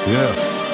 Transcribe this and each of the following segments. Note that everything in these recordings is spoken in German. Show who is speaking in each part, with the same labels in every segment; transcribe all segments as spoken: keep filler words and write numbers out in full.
Speaker 1: Yeah.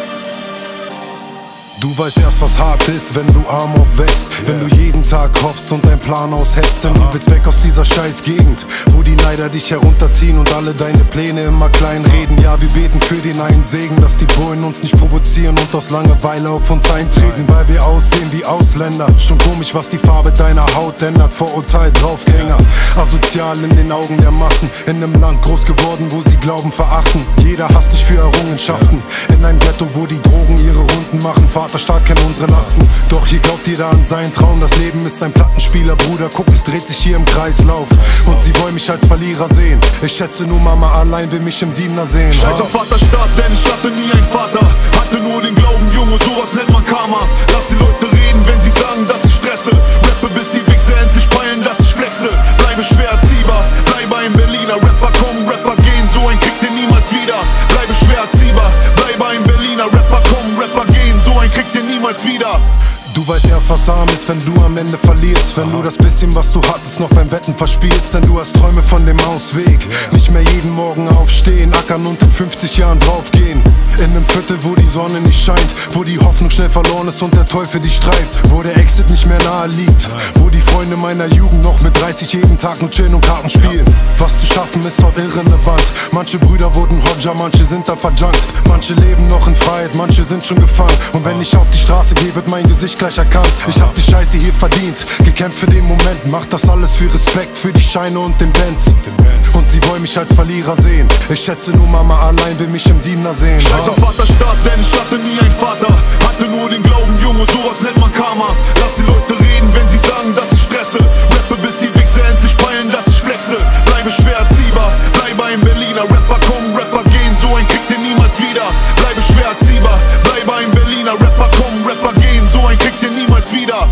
Speaker 1: Du weißt erst, was hart ist, wenn du arm aufwächst, yeah. Wenn du jeden Tag hoffst und deinen Plan aushältst. Denn Aha. du willst weg aus dieser scheiß Gegend, wo die Neider dich herunterziehen und alle deine Pläne immer klein reden. Ja, wir beten für den einen Segen, dass die Bullen uns nicht provozieren und aus Langeweile auf uns eintreten, weil wir aussehen wie Ausländer. Schon komisch, was die Farbe deiner Haut ändert. Vorurteil, Draufgänger, asozial in den Augen der Massen. In einem Land groß geworden, wo sie Glauben verachten. Jeder hasst dich für Errungenschaften. In einem Ghetto, wo die Drogen ihre Runden machen. Vaterstaat kennt unsere Lasten, doch hier glaubt jeder an seinen Traum. Das Leben ist ein Plattenspieler, Bruder, guck, es dreht sich hier im Kreislauf. Und sie wollen mich als Verlierer sehen. Ich schätze nur Mama allein will mich im Siebener sehen.
Speaker 2: Scheiß auf Vaterstaat, denn ich hatte nie einen Vater. Hatte nur den Glauben, Junge, sowas nennt man Karma. Lass die Leute reden, wenn sie sagen, dass ich stresse. Rappe, bis die Wichser endlich peilen, dass ich flexe. Bleibe schwer erziehbar, bleibe ein Berliner. Rapper kommen, Rapper gehen, so ein kriegt ihr niemals wieder. Bleibe schwer erziehbar, bleibe ein Berliner. Rapper kommen, Rapper gehen, so ein kriegt ihr niemals wieder.
Speaker 1: Du weißt erst, was arm ist, wenn du am Ende verlierst. Wenn du das bisschen, was du hattest, noch beim Wetten verspielst. Denn du hast Träume von dem Ausweg. Nicht mehr jeden Morgen aufstehen, ackern und in fünfzig Jahren draufgehen. In einem Viertel, wo die Sonne nicht scheint, wo die Hoffnung schnell verloren ist und der Teufel dich treibt. Wo der Exit nicht mehr nahe liegt, wo die Freunde meiner Jugend noch mit dreißig jeden Tag nur chillen und Karten spielen. Was zu schaffen ist dort irrelevant. Manche Brüder wurden Hodja, manche sind da verjunkt. Manche leben noch in Freiheit, manche sind schon gefangen. Und wenn ich auf die Straße gehe, wird mein Gesicht gleich erkannt. Ich hab die Scheiße hier verdient, gekämpft für den Moment. Mach das alles für Respekt, für die Scheine und den Benz. Und sie wollen mich als Verlierer sehen. Ich schätze nur Mama allein will mich im Siebener sehen.
Speaker 2: Scheiß auf Vaterstaat, denn ich hatte nie einen Vater. Hatte nur den Glauben, Junge, sowas nennt man Karma. Lass die Leute reden, wenn sie sagen, dass ich stresse. Rappe, bis die Wichser endlich peilen, dass ich flexe. Bleibe schwer erziehbar, bleibe ein Berliner. Rapper kommen, Rapper gehen, so ein kriegt ihr niemals wieder. Bleibe schwer erziehbar, bleibe ein Berliner. Rapper kommen, Rapper gehen, so ein kriegt ihr niemals wieder.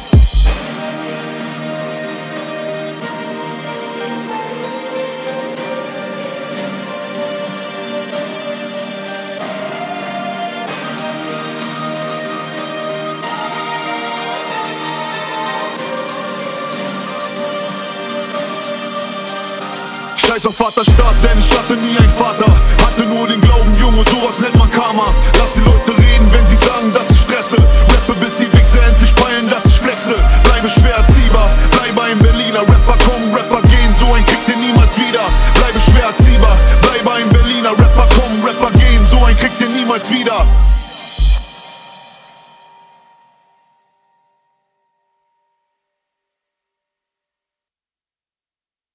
Speaker 2: Scheiß auf Vaterstaat, denn ich hatte nie einen Vater. Hatte nur den Glauben, Junge, sowas nennt man Karma. Lass die Leute reden, wenn sie sagen, dass ich stresse. Rappe, bis die Wichser endlich peilen, dass ich flexe. Bleibe schwer erziehbar, bleibe ein Berliner. Rapper kommen, Rapper gehen, so ein kriegt ihr niemals wieder. Bleibe schwer erziehbar, bleibe ein Berliner. Rapper kommen, Rapper gehen, so ein kriegt ihr niemals wieder.